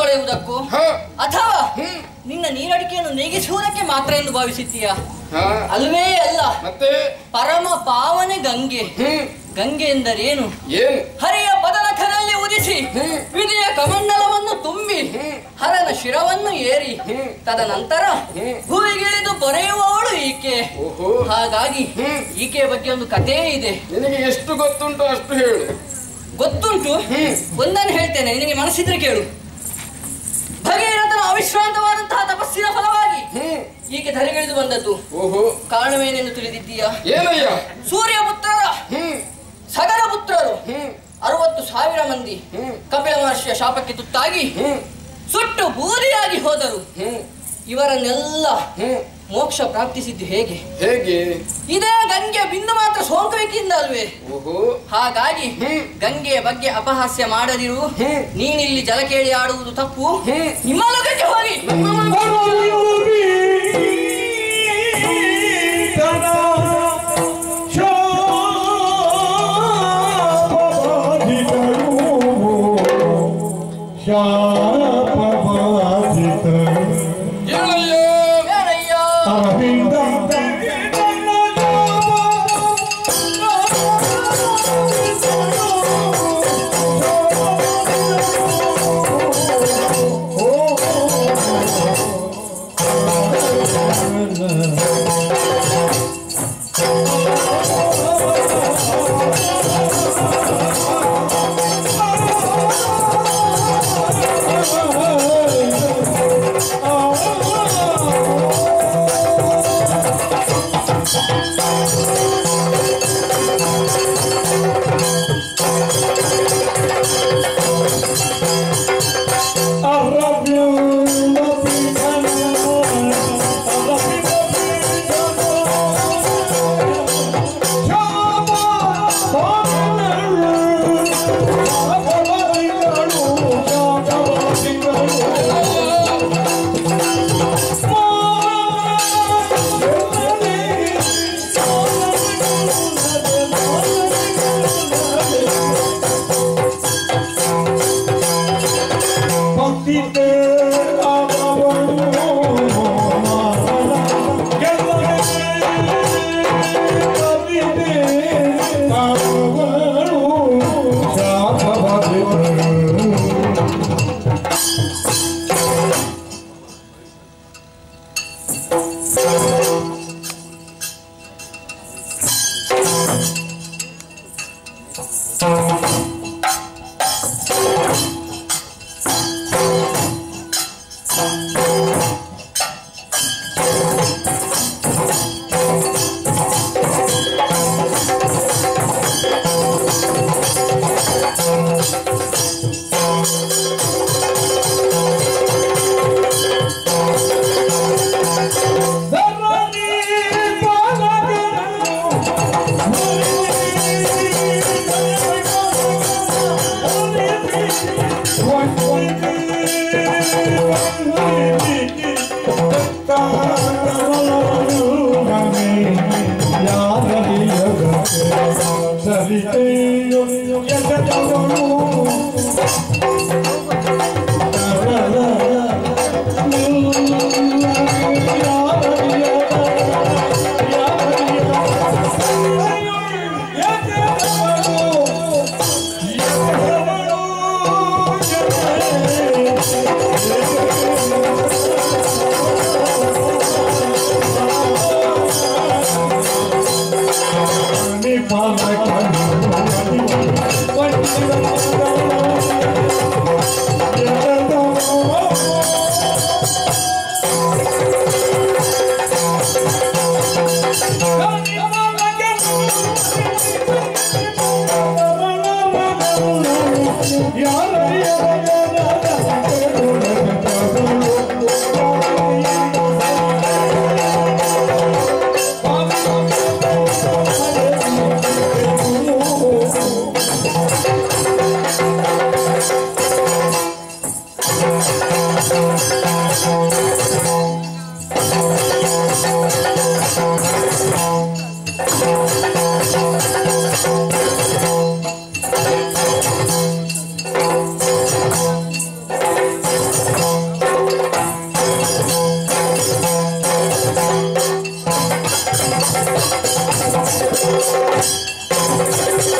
ತೊರೆಯುವುದಕ್ಕೂ ಅಥವಾ ನಿನ್ನ ನೀರಡಿಕೆಯನ್ನು ನೆಗೆಸುವುದಕ್ಕೆ ಮಾತ್ರ ಎಂದು ಭಾವಿಸಿದ್ದೀಯಾ? ಅಲ್ವೇ ಅಲ್ಲ. ಪರಮ ಪಾವನೆ ಗಂಗೆ. ಗಂಗೆ ಎಂದರೇನು? ಹರಿಯ ಪದನಖನಲ್ಲಿ ಉದಿಸಿ ವಿಧಿಯ ಕಮಂಡಲವನ್ನು ತುಂಬಿ ಹರನ ಶಿರವನ್ನು ಏರಿ ತದನಂತರ ಭೂಮಿಗಿಳಿದು ಬರೆಯುವವಳು ಈಕೆ. ಹಾಗಾಗಿ ಈಕೆಯ ಬಗ್ಗೆ ಒಂದು ಕಥೆ ಇದೆ. ನಿನಗೆ ಎಷ್ಟು ಗೊತ್ತುಂಟು ಅಷ್ಟು ಹೇಳು. ಗೊತ್ತುಂಟು, ಒಂದನ್ನು ಹೇಳ್ತೇನೆ, ನಿನಗೆ ಮನಸ್ಸಿದ್ರೆ ಕೇಳು. ಭಗೀರಥನ ಅವಿಶ್ರಾಂತವಾದಂತಹ ತಪಸ್ಸಿನ ಫಲವಾಗಿ ಈಕೆ ಧರೆಗಿಳಿದು ಬಂದದ್ದು. ಕಾರಣವೇನೆಂದು ತಿಳಿದಿದ್ದೀಯಾ? ಸೂರ್ಯ ಪುತ್ರರ ಸಗರ ಪುತ್ರರು 60,000 ಮಂದಿ ಕಪಿಲ ಮಹರ್ಷಿಯ ಶಾಪಕ್ಕೆ ತುತ್ತಾಗಿ ಸುಟ್ಟು ಬೂದಿಯಾಗಿ ಹೋದರು. ಇವರನ್ನೆಲ್ಲ ಮೋಕ್ಷ ಪ್ರಾಪ್ತಿಸಿದ್ದು ಹೇಗೆ? ಇದೇ ಗಂಗೆ ಬಿಂದು ಮಾತ್ರ ಸೋಂಕುವಿಕೆಯಿಂದ ಅಲ್ವೇ? ಹಾಗಾಗಿ ಗಂಗೆಯ ಬಗ್ಗೆ ಅಪಹಾಸ್ಯ ಮಾಡದಿರು. ನೀನಿಲ್ಲಿ ಜಲ ಕೇಳಿ ಆಡುವುದು ತಪ್ಪು. ನಿಮ್ಮ ಲೋಕಕ್ಕೆ ಹೋಗಿ.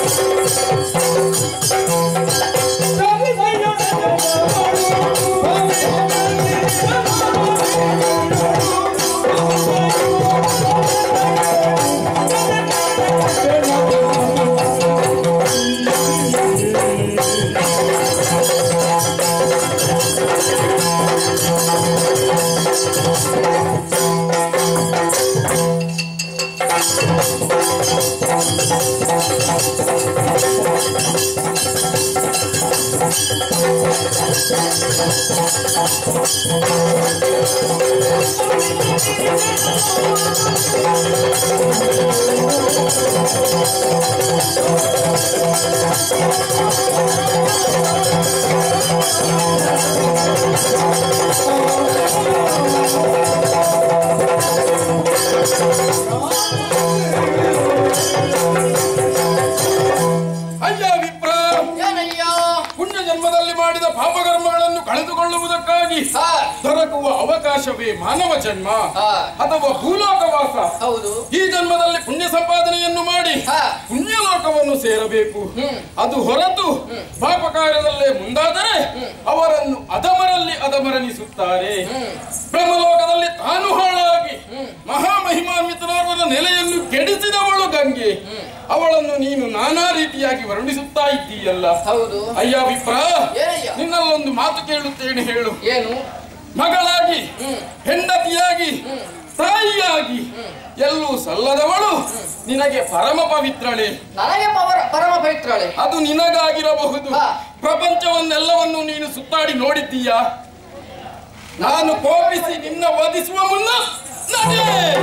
ದೊರಕುವ ಅವಕಾಶವೇ ಮಾನವ ಜನ್ಮ ಅಥವಾ ಭೂಲೋಕವಾಸ. ಹೌದು. ಈ ಜನ್ಮದಲ್ಲಿ ಪುಣ್ಯ ಸಂಪಾದನೆಯನ್ನು ಮಾಡಿ ಪುಣ್ಯಲೋಕವನ್ನು ಸೇರಬೇಕು. ಅದು ಹೊರತು ಪಾಪ ಕಾರ್ಯದಲ್ಲೇ ಮುಂದಾದರೆ ಅವರನ್ನು ಅಧಮರಲ್ಲಿ ಅಧಮರನಿಸುತ್ತಾರೆ. ಬ್ರಹ್ಮಲೋಕದಲ್ಲಿ ತಾನು ಹಾಳಾಗಿ ಮಹಾಮಹಿಮಾನ್ವಿತನವರ ನೆಲೆಯನ್ನು ಕೆಡಿಸಿದವಳು ಗಂಗೆ. ಅವಳನ್ನು ನೀನು ನಾನಾ ರೀತಿಯಾಗಿ ವರ್ಣಿಸುತ್ತಾ ಇದ್ದೀಯಲ್ಲ. ಹೌದು. ಅಯ್ಯ ವಿಪ್ರ, ನಿನ್ನಲ್ಲೊಂದು ಮಾತು ಕೇಳುತ್ತೇನೆ, ಹೇಳು. ಏನು? ಮಗಳಾಗಿ, ಹೆಂಡತಿಯಾಗಿ, ತಾಯಿಯಾಗಿ ಎಲ್ಲೂ ಸಲ್ಲದವಳು ನಿನಗೆ ಪರಮ ಪವಿತ್ರಳೆ. ನನಗೆ ಪರಮ ಪವಿತ್ರಳೆ. ಅದು ನಿನಗಾಗಿರಬಹುದು. ಪ್ರಪಂಚವನ್ನೆಲ್ಲವನ್ನು ನೀನು ಸುತ್ತಾಡಿ ನೋಡಿದ್ದೀಯ. ನಾನು ಕೋಪಿಸಿ ನಿನ್ನ ವಧಿಸುವ ಮುನ್ನ ನಡೆ.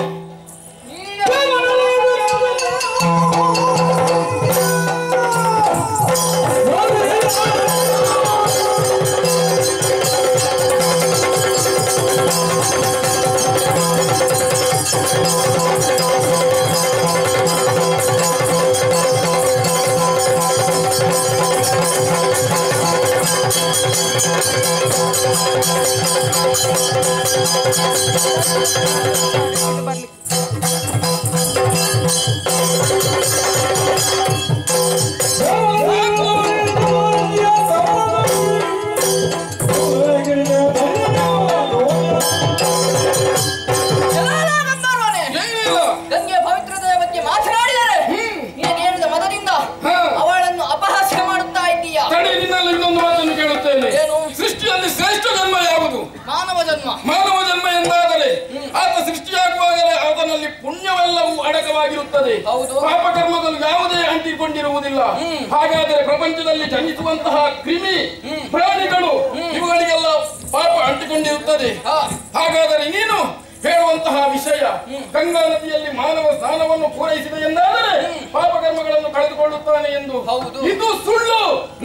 ಗಂಗೆಯ ಪವಿತ್ರತೆಯ ಬಗ್ಗೆ ಮಾತನಾಡಿದರೆ ನೀನೇನಿದ ಮದದಿಂದ ಅವಳನ್ನು ಅಪಹಾಸ್ಯ ಮಾಡುತ್ತಾ ಇದ್ದೀಯಾ? ನಿನ್ನಲ್ಲಿ ಇನ್ನೊಂದು ಮಾತನ್ನು ಕೇಳುತ್ತೇನೆ. ಏನು? ಸೃಷ್ಟಿಯಲ್ಲಿ ಶ್ರೇಷ್ಠ ಜನ್ಮ ಯಾವುದು? ಮಾನವ ಜನ್ಮ. ಮಾನವ ಜನ್ಮ ಎಂದಾದರೆ ಆತ ಸೃಷ್ಟಿಯಾಗುವಾಗಲೇ ಆತನಲ್ಲಿ ಪುಣ್ಯವೆಲ್ಲವೂ ಅಡಕವಾಗಿರುತ್ತದೆ. ಪಾಪ ಕರ್ಮಗಳು ಯಾವುದೇ ಅಂಟಿಕೊಂಡಿರುವುದಿಲ್ಲ. ಹಾಗಾದರೆ ಪ್ರಪಂಚದಲ್ಲಿ ಜನಿಸುವಂತಹ ಕ್ರಿಮಿ ಪ್ರಾಣಿಗಳು ಇವುಗಳಿಗೆಲ್ಲ ಪಾಪ ಅಂಟಿಕೊಂಡಿರುತ್ತದೆ. ಹಾಗಾದರೆ ನೀನು ಹೇಳುವಂತಹ ವಿಷಯ ಗಂಗಾ ನದಿಯಲ್ಲಿ ಮಾನವ ಸ್ನಾನವನ್ನು ಪೂರೈಸಿದೆ ಎಂದಾದರೆ ಪಾಪ ಕರ್ಮಗಳನ್ನು ಕಳೆದುಕೊಳ್ಳುತ್ತಾನೆ ಎಂದು. ಇದು ಸುಳ್ಳು.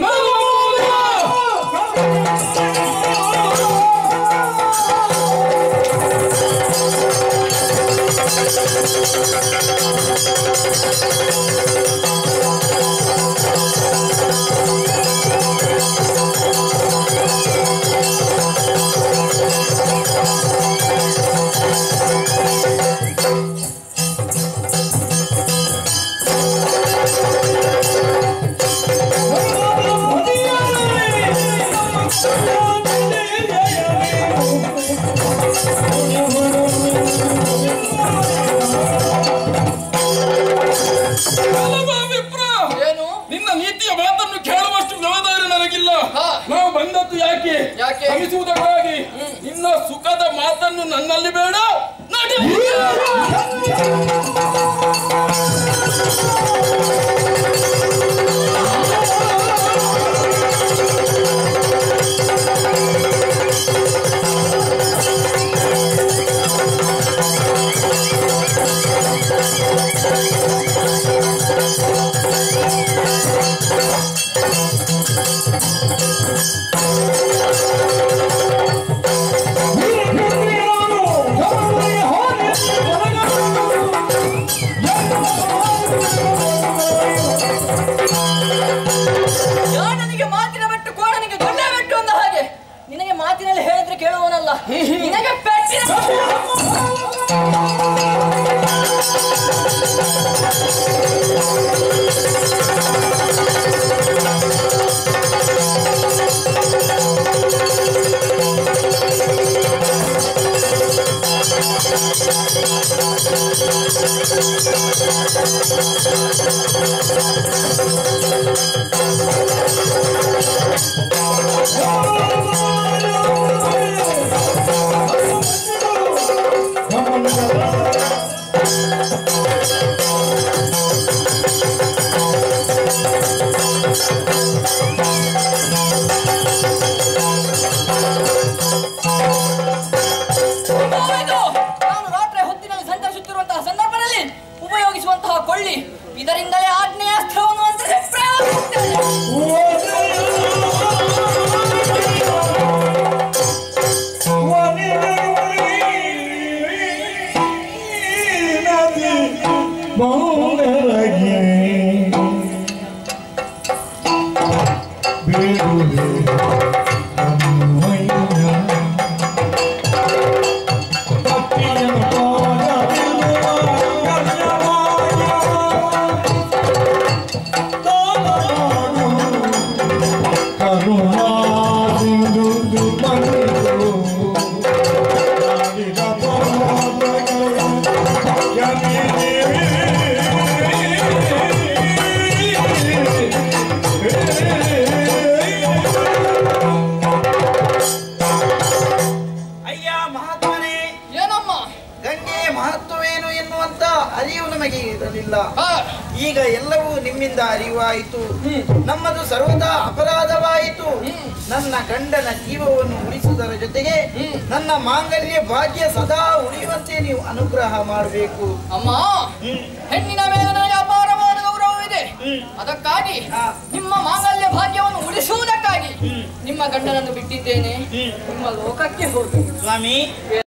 ನಾವು ಬಂದದ್ದು ಯಾಕೆ? ಶ್ರಮಿಸುವುದಕ್ಕಾಗಿ. ನಿನ್ನ ಸುಖದ ಮಾತನ್ನು ನನ್ನಲ್ಲಿ ಬೇಡ. ನನಗೆ ಮಾತಿನ ಬೆಟ್ಟು ಕೋಣನಿಗೆ ದೊಡ್ಡ ಬೆಟ್ಟು ಅಂದ ಹಾಗೆ ನಿನಗೆ ಮಾತಿನಲ್ಲಿ ಹೇಳಿದ್ರೆ ಕೇಳುವನಲ್ಲ. ನಿನಗೆ ಪೆಟ್ಟಿನ ಇದರಿಂದಲೇ ಆಗ್ನೇಯಾಸ್ತ್ರವನ್ನು ಅಂದ್ರೆ ಈಗ ಎಲ್ಲವೂ ನಿಮ್ಮಿಂದ ಅರಿವಾಯಿತು. ನಮ್ಮದು ಸರ್ವದಾ ಅಪರಾಧವಾಯಿತು. ನನ್ನ ಗಂಡನ ಜೀವವನ್ನು ಉಳಿಸುವುದರ ಜೊತೆಗೆ ನನ್ನ ಮಾಂಗಲ್ಯ ಭಾಗ್ಯ ಸದಾ ಉಳಿಯುವಂತೆ ನೀವು ಅನುಗ್ರಹ ಮಾಡಬೇಕು. ಅಮ್ಮ, ಹೆಣ್ಣಿನ ಮೇಲೆ ನನಗೆ ಅಪಾರವಾದ ಗೌರವವಿದೆ. ಅದಕ್ಕಾಗಿ ನಿಮ್ಮ ಮಾಂಗಲ್ಯ ಭಾಗ್ಯವನ್ನು ಉಳಿಸುವುದಕ್ಕಾಗಿ ನಿಮ್ಮ ಗಂಡನನ್ನು ಬಿಟ್ಟಿದ್ದೇನೆ. ನಿಮ್ಮ ಲೋಕಕ್ಕೆ ಹೋಗಿ ಸ್ವಾಮಿ.